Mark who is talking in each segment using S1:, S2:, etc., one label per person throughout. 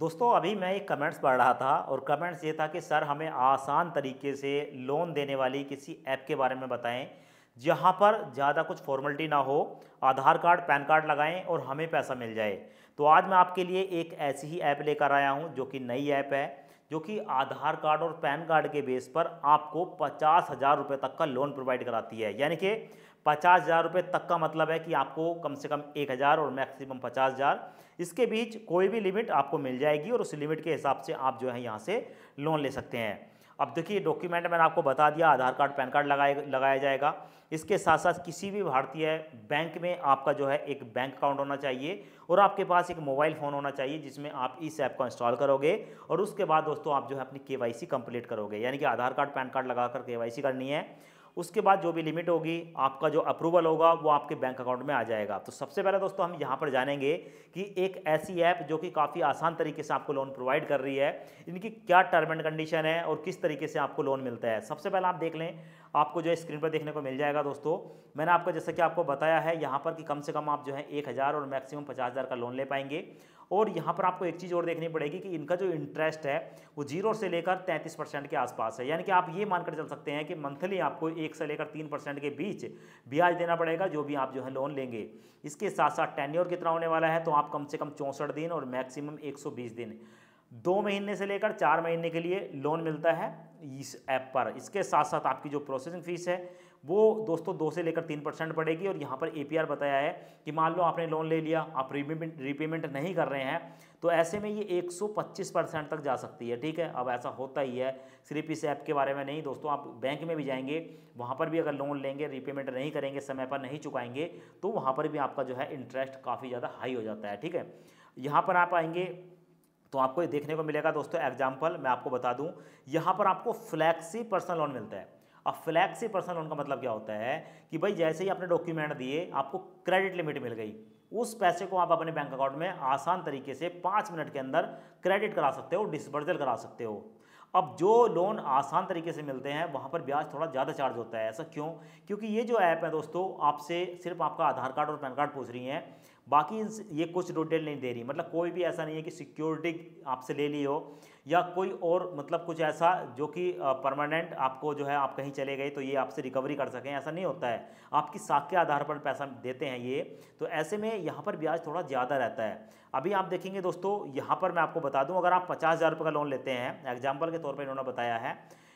S1: दोस्तों अभी मैं एक कमेंट्स पढ़ रहा था और कमेंट्स ये था कि सर हमें आसान तरीके से लोन देने वाली किसी ऐप के बारे में बताएं जहां पर ज़्यादा कुछ फॉर्मेलिटी ना हो। आधार कार्ड पैन कार्ड लगाएं और हमें पैसा मिल जाए। तो आज मैं आपके लिए एक ऐसी ही ऐप लेकर आया हूं जो कि नई ऐप है, जो कि आधार कार्ड और पैन कार्ड के बेस पर आपको 50,000 रुपये तक का लोन प्रोवाइड कराती है। यानी कि 50,000 रुपये तक का मतलब है कि आपको कम से कम 1,000 और मैक्सिमम 50,000, इसके बीच कोई भी लिमिट आपको मिल जाएगी और उस लिमिट के हिसाब से आप जो है यहाँ से लोन ले सकते हैं। अब देखिए डॉक्यूमेंट मैंने आपको बता दिया, आधार कार्ड पैन कार्ड लगाया जाएगा। इसके साथ साथ किसी भी भारतीय बैंक में आपका जो है एक बैंक अकाउंट होना चाहिए और आपके पास एक मोबाइल फ़ोन होना चाहिए जिसमें आप इस ऐप को इंस्टॉल करोगे और उसके बाद दोस्तों आप जो है अपनी केवाईसी कंप्लीट करोगे। यानी कि आधार कार्ड पैन कार्ड लगाकर केवाईसी करनी है। उसके बाद जो भी लिमिट होगी, आपका जो अप्रूवल होगा वो आपके बैंक अकाउंट में आ जाएगा। तो सबसे पहले दोस्तों हम यहाँ पर जानेंगे कि एक ऐसी ऐप जो कि काफ़ी आसान तरीके से आपको लोन प्रोवाइड कर रही है, इनकी क्या टर्म एंड कंडीशन है और किस तरीके से आपको लोन मिलता है। सबसे पहले आप देख लें, आपको जो है स्क्रीन पर देखने को मिल जाएगा। दोस्तों मैंने आपको जैसा कि आपको बताया है यहाँ पर कि कम से कम आप जो है 1,000 और मैक्सिमम 50,000 का लोन ले पाएंगे। और यहाँ पर आपको एक चीज़ और देखनी पड़ेगी कि इनका जो इंटरेस्ट है वो 0 से लेकर 33% के आसपास है। यानी कि आप ये मानकर चल सकते हैं कि मंथली आपको 1 से लेकर 3% के बीच ब्याज देना पड़ेगा जो भी आप जो है लोन लेंगे। इसके साथ साथ टेन्योर कितना होने वाला है, तो आप कम से कम 64 दिन और मैक्सिमम 120 दिन, 2 महीने से लेकर 4 महीने के लिए लोन मिलता है इस ऐप पर। इसके साथ साथ आपकी जो प्रोसेसिंग फीस है वो दोस्तों 2 से लेकर 3% पड़ेगी। और यहाँ पर APR बताया है कि मान लो आपने लोन ले लिया, आप रीपेमेंट नहीं कर रहे हैं, तो ऐसे में ये 125% तक जा सकती है। ठीक है, अब ऐसा होता ही है, सिर्फ इस ऐप के बारे में नहीं दोस्तों, आप बैंक में भी जाएंगे, वहाँ पर भी अगर लोन लेंगे, रीपेमेंट नहीं करेंगे, समय पर नहीं चुकाएंगे, तो वहाँ पर भी आपका जो है इंटरेस्ट काफ़ी ज़्यादा हाई हो जाता है। ठीक है, यहाँ पर आप आएंगे तो आपको ये देखने को मिलेगा दोस्तों, एग्जाम्पल मैं आपको बता दूं, यहाँ पर आपको फ्लैक्सी पर्सनल लोन मिलता है। अब फ्लैक्सी पर्सनल लोन का मतलब क्या होता है कि भाई जैसे ही आपने डॉक्यूमेंट दिए, आपको क्रेडिट लिमिट मिल गई, उस पैसे को आप अपने बैंक अकाउंट में आसान तरीके से 5 मिनट के अंदर क्रेडिट करा सकते हो, डिसबर्सल करा सकते हो। अब जो लोन आसान तरीके से मिलते हैं वहाँ पर ब्याज थोड़ा ज़्यादा चार्ज होता है। ऐसा क्यों? क्योंकि ये जो ऐप है दोस्तों आपसे सिर्फ आपका आधार कार्ड और पैन कार्ड पूछ रही हैं, बाकी ये कुछ डिटेल नहीं दे रही। मतलब कोई भी ऐसा नहीं है कि सिक्योरिटी आपसे ले ली हो या कोई और मतलब कुछ ऐसा जो कि परमानेंट आपको जो है आप कहीं चले गए तो ये आपसे रिकवरी कर सकें, ऐसा नहीं होता है। आपकी साख के आधार पर पैसा देते हैं ये, तो ऐसे में यहाँ पर ब्याज थोड़ा ज़्यादा रहता है। अभी आप देखेंगे दोस्तों, यहाँ पर मैं आपको बता दूँ, अगर आप 50,000 रुपये का लोन लेते हैं, एग्जाम्पल के तौर पर इन्होंने बताया है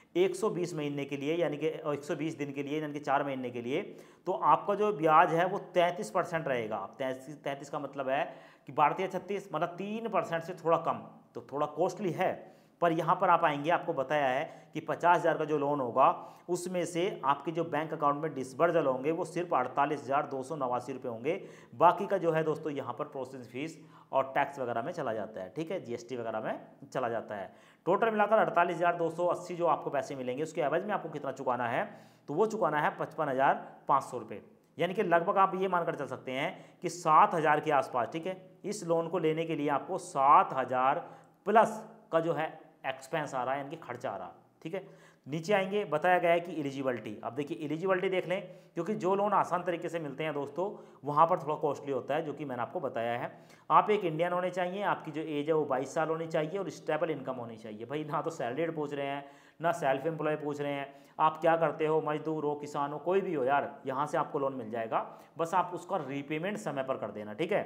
S1: 120 महीने के लिए, यानी कि 120 दिन के लिए, यानी कि 4 महीने के लिए, तो आपका जो ब्याज है वो 33% रहेगा। 33 का मतलब है कि भारतीय 36 मतलब 3% से थोड़ा कम, तो थोड़ा कॉस्टली है। पर यहाँ पर आप आएंगे, आपको बताया है कि 50,000 का जो लोन होगा उसमें से आपके जो बैंक अकाउंट में डिसबर्सल होंगे वो सिर्फ 48,289 रुपये होंगे। बाकी का जो है दोस्तों यहाँ पर प्रोसेसिंग फीस और टैक्स वगैरह में चला जाता है। ठीक है, GST वगैरह में चला जाता है। टोटल मिलाकर 48,280 जो आपको पैसे मिलेंगे, उसके एवज में आपको कितना चुकाना है, तो वो चुकाना है 55,500 रुपये। यानी कि लगभग आप ये मानकर चल सकते हैं कि 7,000 के आसपास। ठीक है, इस लोन को लेने के लिए आपको 7,000 प्लस का जो है एक्सपेंस आ रहा है, यानी कि खर्चा आ रहा। ठीक है, नीचे आएंगे, बताया गया है कि एलिजिबिलिटी। अब देखिए एलिजिबिलिटी देख लें, क्योंकि जो लोन आसान तरीके से मिलते हैं दोस्तों वहाँ पर थोड़ा कॉस्टली होता है, जो कि मैंने आपको बताया है। आप एक इंडियन होने चाहिए, आपकी जो एज है वो 22 साल होनी चाहिए और स्टेबल इनकम होनी चाहिए। भाई ना तो सैलरीड पूछ रहे हैं, ना सेल्फ एम्प्लॉय पूछ रहे हैं, आप क्या करते हो, मजदूर हो, किसान हो, कोई भी हो यार, यहाँ से आपको लोन मिल जाएगा। बस आप उसका रीपेमेंट समय पर कर देना। ठीक है,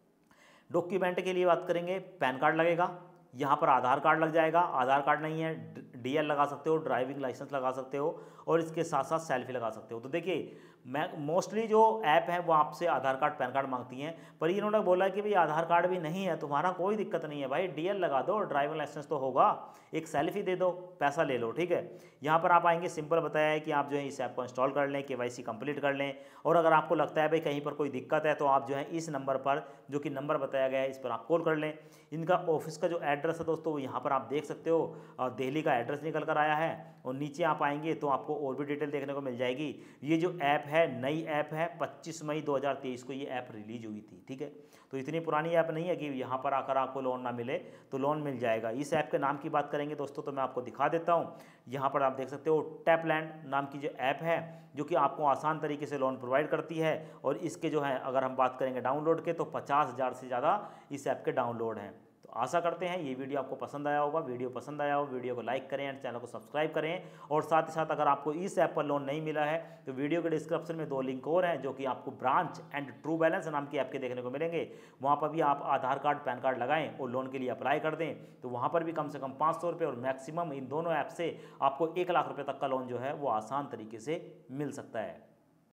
S1: डॉक्यूमेंट के लिए बात करेंगे, पैन कार्ड लगेगा, यहाँ पर आधार कार्ड लग जाएगा। आधार कार्ड नहीं है, DL लगा सकते हो, ड्राइविंग लाइसेंस लगा सकते हो और इसके साथ साथ सेल्फी लगा सकते हो। तो देखिए मैं मोस्टली जो ऐप है वो आपसे आधार कार्ड पैन कार्ड मांगती हैं, पर इन्होंने बोला कि भाई आधार कार्ड भी नहीं है तुम्हारा, कोई दिक्कत नहीं है भाई, DL लगा दो, ड्राइविंग लाइसेंस तो होगा, एक सेल्फी दे दो, पैसा ले लो। ठीक है, यहाँ पर आप आएंगे, सिंपल बताया है कि आप जो है इस ऐप को इंस्टॉल कर लें, KYC कंप्लीट कर लें, और अगर आपको लगता है भाई कहीं पर कोई दिक्कत है तो आप जो है इस नंबर पर, जो कि नंबर बताया गया है, इस पर आप कॉल कर लें। इनका ऑफिस का जो एड्रेस है दोस्तों यहाँ पर आप देख सकते हो, दिल्ली का एड्रेस निकल कर आया है। और नीचे आप आएंगे तो आपको और भी डिटेल देखने को मिल जाएगी। ये जो ऐप है नई ऐप है, 25 मई 2023 को ये ऐप रिलीज हुई थी। ठीक है, तो इतनी पुरानी ऐप नहीं है कि यहाँ पर आकर आपको लोन ना मिले, तो लोन मिल जाएगा। इस ऐप के नाम की बात करेंगे दोस्तों तो मैं आपको दिखा देता हूँ। यहाँ पर आप देख सकते हो टैपलैंड नाम की जो ऐप है, जो कि आपको आसान तरीके से लोन प्रोवाइड करती है। और इसके जो है अगर हम बात करेंगे डाउनलोड के, तो 50,000 से ज़्यादा इस ऐप के डाउनलोड हैं। तो तो आशा करते हैं ये वीडियो आपको पसंद आया होगा। वीडियो पसंद आया हो वीडियो को लाइक करें एंड चैनल को सब्सक्राइब करें। और साथ ही साथ अगर आपको इस ऐप पर लोन नहीं मिला है तो वीडियो के डिस्क्रिप्शन में 2 लिंक और हैं जो कि आपको ब्रांच एंड ट्रू बैलेंस नाम की ऐप के देखने को मिलेंगे। वहाँ पर भी आप आधार कार्ड पैन कार्ड लगाएं और लोन के लिए अप्लाई कर दें तो वहाँ पर भी कम से कम 500 रुपये और मैक्सिमम इन दोनों ऐप से आपको 1 लाख रुपये तक का लोन जो है वो आसान तरीके से मिल सकता है।